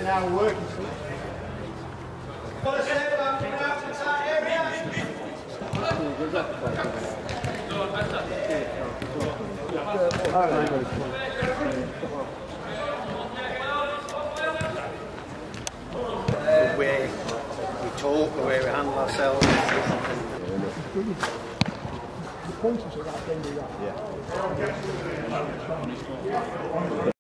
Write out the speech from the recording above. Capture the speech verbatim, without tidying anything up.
now working. The way we talk, the way we handle ourselves. The pointers are that, don't do that. Yeah.